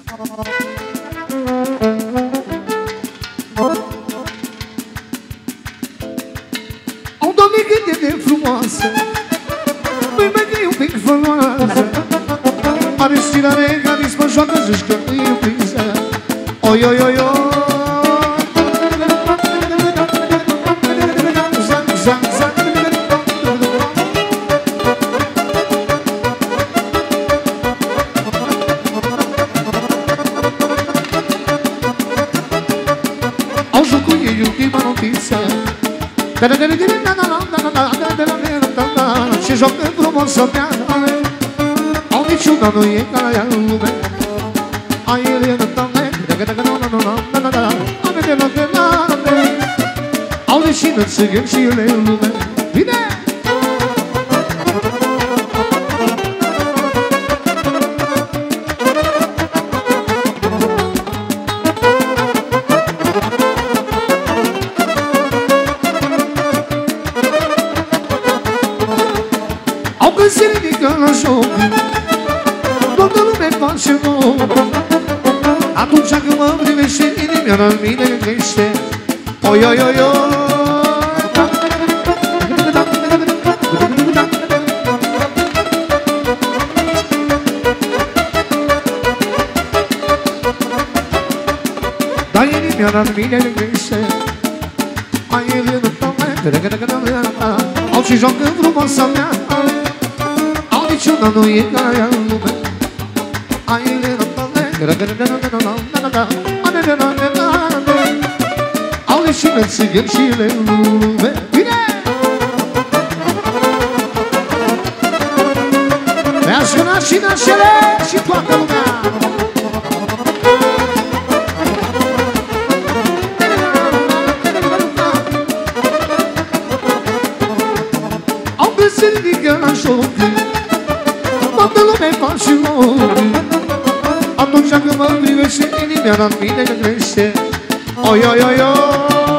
O, Doamne, cât de frumoasă, nu-i mai un pic frumoasă. Are stilare, carismă, joacă, zici că nu e prinsă. Oi, oi, oi, oi. Au jucat cu ei ultima notiță. Și joacă frumos să bea. Au niciuna nu e ca ea în lume. Au leșină țigări și ele în lume. Bine! Au când se ridică la joc, toată lumea face loc. Atunci când mă privește, inimioara în mine crește. Oi, oi, oi, oi. Dar inimioara în mine crește. Au și joacă frumoasa mea. Au niciuna nu e ca ea în lume. Au leșină țigări și ele în lume. Bine! Meașcă nașii nașele și toată lumea. Au când se ridică la joc, toată lumea face loc. Atunci când mă privește, inimioara în mine crește. Oi, oi, oi, oi.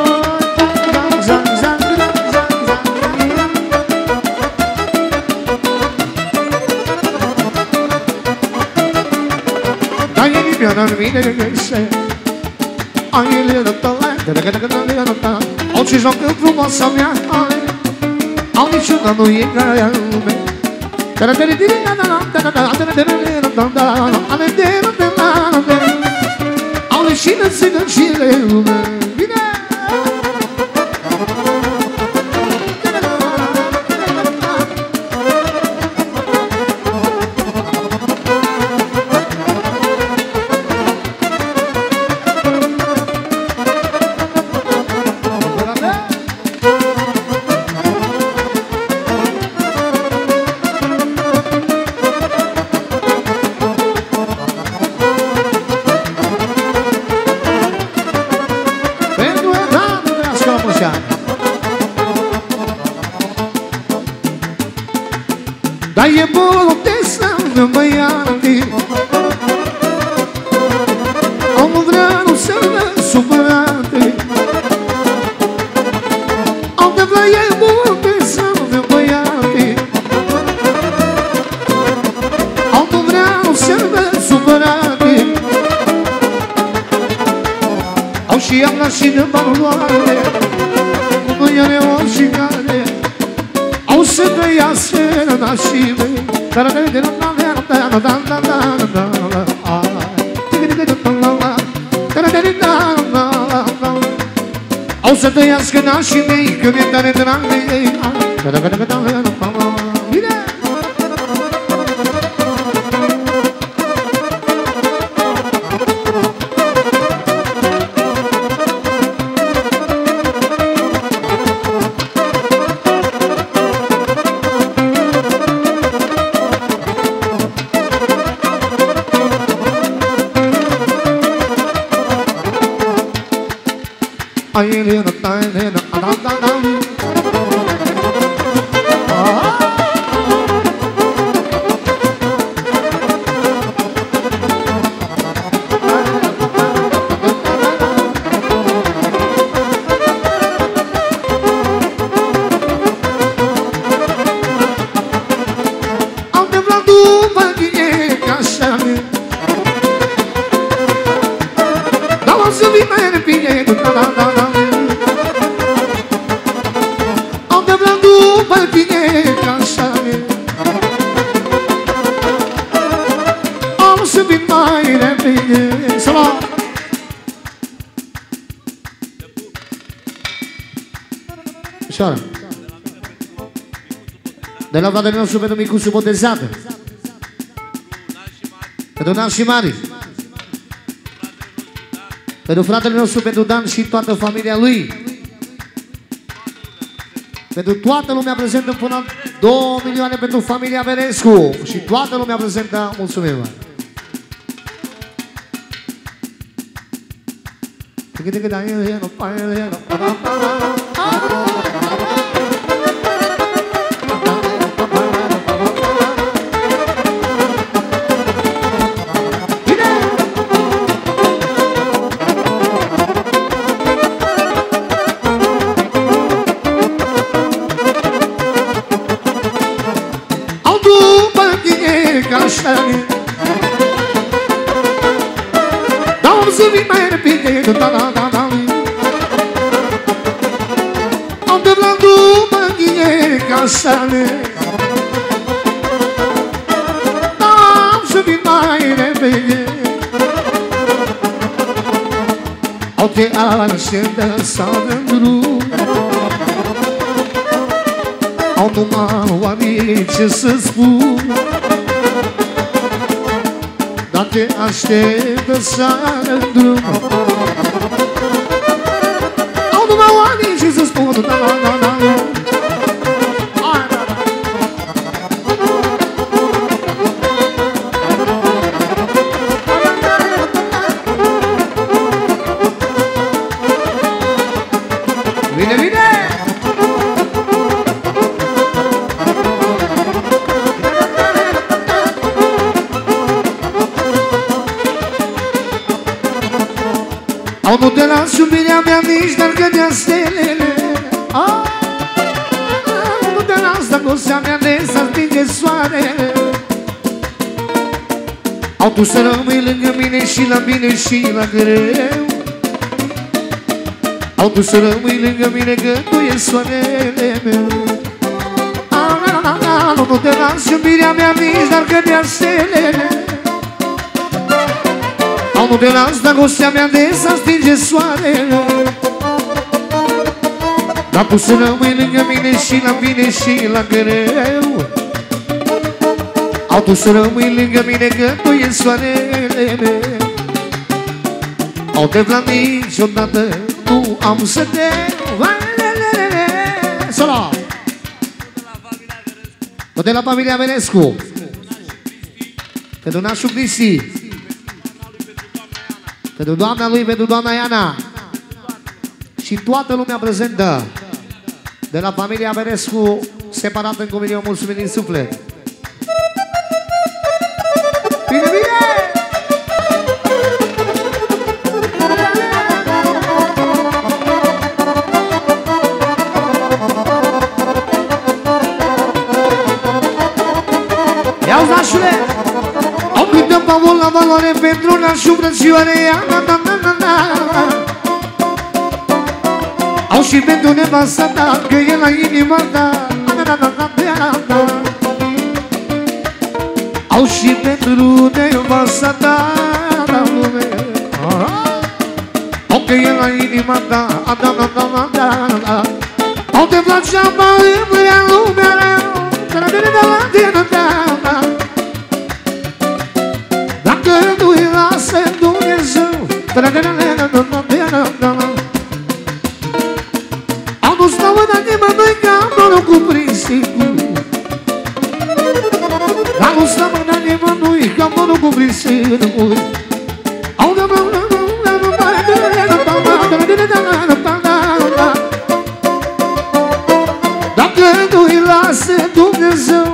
Dar inimioara în mine crește. Au ce joacă frumoasa mea. Au niciuna nu e ca ea în lume. Au leșină țigări și ele în lume. Bine! Dar e botezată băiatii. Omul vrea nu să ne supărate. Omul vrea e botezată băiatii. Omul vrea nu să ne supărate. Au și am și de valoare. Nu e oricare. Au să trăiască nașii mei. Au să trăiască nașii mei, că mi-e tare drag de ei. Bine! Am să vin mai repede, am de vreau după tine, ca așa. Am să vin mai repede. Salut! Așa. De la fratele nostru pentru micuțul botezat, pentru Dan și Mari, pentru fratele nostru, pentru Dan și toată familia lui, pentru toată lumea prezentă până la 2 milioane pentru familia Verescu și toată lumea prezentă. Mulțumim! Am să vin mai repede, am de vreau după tine, ca așa. Am să vin mai repede. Au te așteptă să dăm drum, au numai oameni ce să spun. Dar te așteptă să dăm drum, au numai oameni ce să spun. Vine, vine! Au nu te las iubirea mea nici dar cădea stelele. Nu te las dragostea mea de să stinge soarele. Au tu să rămâi lângă mine și la bine și la greu. Au tu să rămâi lângă mine că tu e soarele meu. Nu te las iubirea mea nici dar cădea stelele. Au nu te las dragostea mea de să stinge soarele. Dar tu să rămâi lângă mine și la bine și la greu. Au tu să rămâi lângă mine că tu e soarele meu. Au te la niciodată nu am să te... Solo! Tot de la familia Verescu, pentru nașul Cristi, pentru doamna lui, pentru doamna Iana și toată lumea prezentă de la familia Verescu, separată în milion, mulțumim din suflet. Bine, bine! Ia-ți nașule! Au cântăm pavul la valoare pentru nașul frățioare. Au și pentru nevasta ta, că e la inima ta. Au și pentru nevasta ta, au că e la inima ta. Au te placea în lumea. Dacă nu-i lasă Dumnezeu, au dus la mâna nimănui că am norocul prins sigur. Au dus la mâna nimănui că am norocul prins sigur. Dacă nu-i lasă Dumnezeu,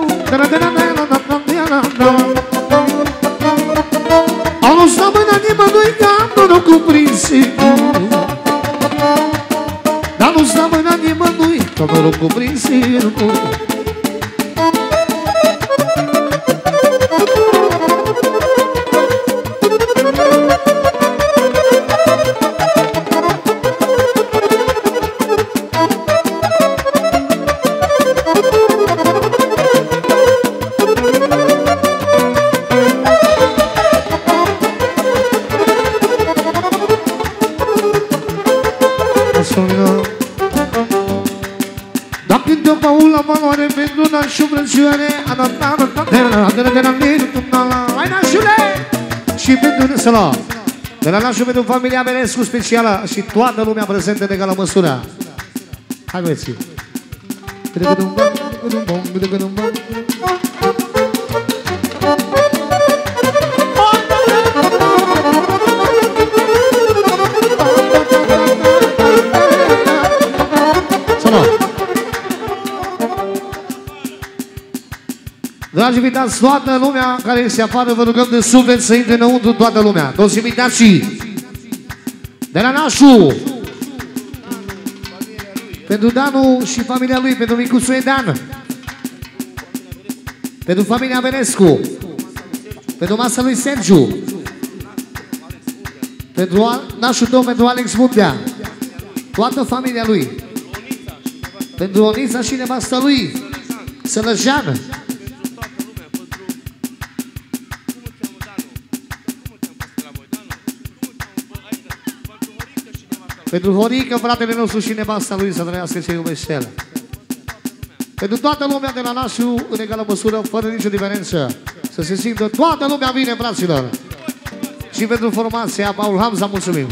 au dus la mâna nimănui că am norocul prins sigur. Dar nu-s la mâna nimănui că am norocul prins sigur. nașul Brăncioare, hai nașule! Și pentru Năsăla, de la nașul pentru familia Benescu specială și toată lumea prezentă în egală măsură. Hai băieții! Dragi invitați, toată lumea care este afară, vă rugăm de suflet să intre înăuntru toată lumea. Toți invitații de la nașul, pentru Danu și familia lui, pentru micuțul Dan, pentru familia Benescu, pentru masa lui Sergiu, pentru nașul tău, pentru Alex Mundea, toată familia lui, pentru Onița și nevasta lui, Sălăjean, pentru Horică, fratele nostru și nevasta lui, să trăiască ce iubește el. Pentru toată lumea de la nașul, în egală măsură, fără nicio diferență, să se simtă toată lumea bine, fraților. Și pentru formația Paul Hamza, mulțumim.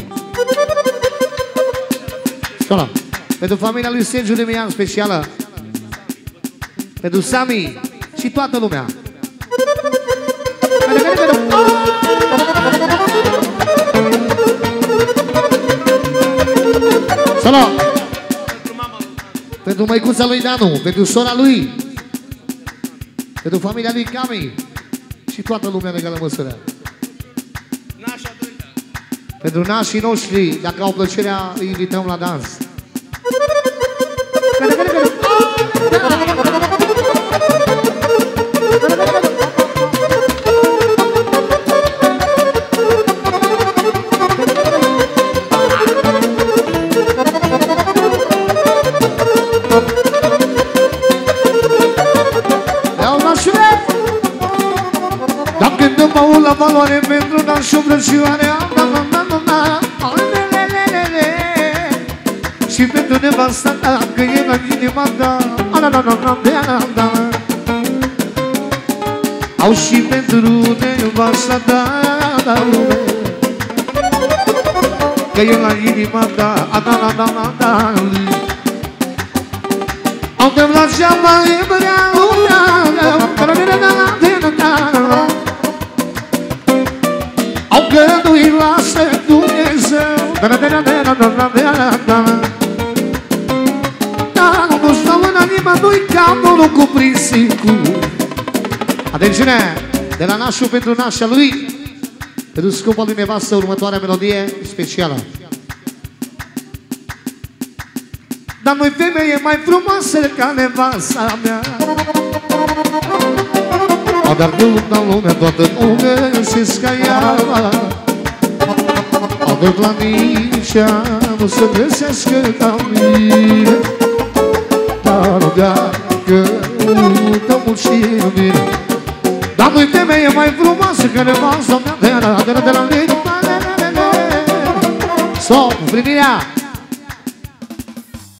Scola. Pentru familia lui Sergiu Demian, specială. Pentru Sami și toată lumea. Solo! Pentru măicuța lui Danu, pentru sora lui, pentru familia lui Cami și toată lumea în egală măsură. Pentru nașii noștri, dacă au plăcerea, îi invităm la dans. La valoare pentru nașul Brăncioare, și pentru nevasta ta, că e la inima ta, au și pentru nevasta ta, că e la inima ta, au te la geama, e bărea au că nu-i lasă Dumnezeu, nu stau în nimănui ca unul cu prisicul. Atențiune! De la nașul pentru nașa lui, pentru scopul lui nevastă, următoarea melodie specială. Dar nu-i femeie mai frumoasă ca nevasta mea, dar nu dau lumea, toată lumea găsesc ca ea. Ador la nicea, nu se găsească ca mine, dar o deacă udă mult și bine. Dar nu-i femeie mai frumoasă ca nevasta mea, de la mine. Stop, primirea!